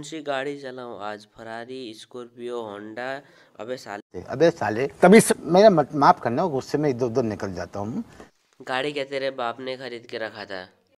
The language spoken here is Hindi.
कौन सी गाड़ी चलाऊं आज, फरारी, स्कॉर्पियो, होंडा? अबे साले तभी मेरा माफ करना, गुस्से में इधर उधर निकल जाता हूँ। गाड़ी क्या तेरे बाप ने खरीद के रखा था?